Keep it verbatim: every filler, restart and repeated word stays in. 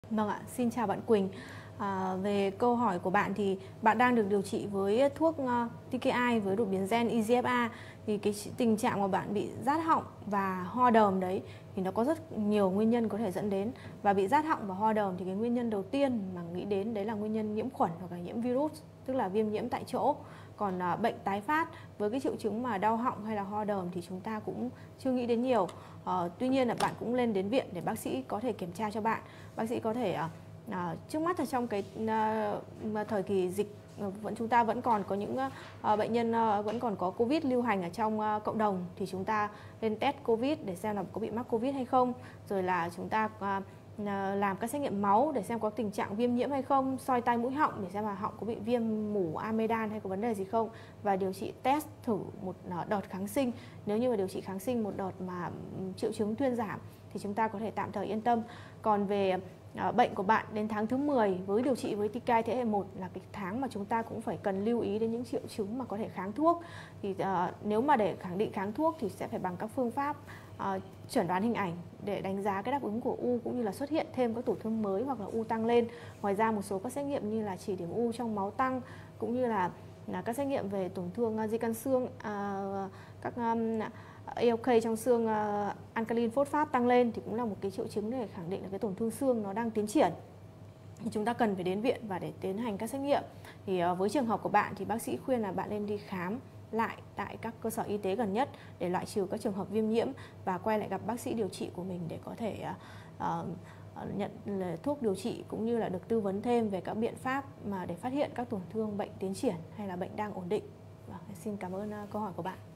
Vâng ạ, xin chào bạn Quỳnh. À, về câu hỏi của bạn thì bạn đang được điều trị với thuốc uh, tê ca i với đột biến gen e giê ép a. Thì cái tình trạng mà bạn bị rát họng và ho đờm đấy thì nó có rất nhiều nguyên nhân có thể dẫn đến. Và bị rát họng và ho đờm thì cái nguyên nhân đầu tiên mà nghĩ đến đấy là nguyên nhân nhiễm khuẩn hoặc là nhiễm virus, tức là viêm nhiễm tại chỗ. Còn uh, bệnh tái phát với cái triệu chứng mà đau họng hay là ho đờm thì chúng ta cũng chưa nghĩ đến nhiều. Uh, tuy nhiên là bạn cũng lên đến viện để bác sĩ có thể kiểm tra cho bạn. Bác sĩ có thể uh, À, trước mắt là trong cái uh, thời kỳ dịch uh, vẫn chúng ta vẫn còn có những uh, bệnh nhân uh, vẫn còn có Covid lưu hành ở trong uh, cộng đồng, thì chúng ta lên test Covid để xem là có bị mắc Covid hay không, rồi là chúng ta uh, làm các xét nghiệm máu để xem có tình trạng viêm nhiễm hay không, soi tai mũi họng để xem là họng có bị viêm mủ amidan hay có vấn đề gì không, và điều trị test thử một đợt kháng sinh. Nếu như mà điều trị kháng sinh một đợt mà triệu chứng thuyên giảm thì chúng ta có thể tạm thời yên tâm. Còn về À, bệnh của bạn đến tháng thứ mười với điều trị với tê ca i thế hệ một là cái tháng mà chúng ta cũng phải cần lưu ý đến những triệu chứng mà có thể kháng thuốc. Thì uh, nếu mà để khẳng định kháng thuốc thì sẽ phải bằng các phương pháp uh, chẩn đoán hình ảnh để đánh giá cái đáp ứng của u, cũng như là xuất hiện thêm các tổn thương mới hoặc là u tăng lên. Ngoài ra một số các xét nghiệm như là chỉ điểm u trong máu tăng, cũng như là, là các xét nghiệm về tổn thương uh, di căn xương, uh, các um, a lờ ca trong xương, uh, alkaline phosphate tăng lên thì cũng là một cái triệu chứng để khẳng định là cái tổn thương xương nó đang tiến triển. Thì chúng ta cần phải đến viện và để tiến hành các xét nghiệm. Thì uh, với trường hợp của bạn thì bác sĩ khuyên là bạn nên đi khám lại tại các cơ sở y tế gần nhất để loại trừ các trường hợp viêm nhiễm và quay lại gặp bác sĩ điều trị của mình để có thể uh, uh, nhận thuốc điều trị, cũng như là được tư vấn thêm về các biện pháp mà để phát hiện các tổn thương bệnh tiến triển hay là bệnh đang ổn định. Và xin cảm ơn uh, câu hỏi của bạn.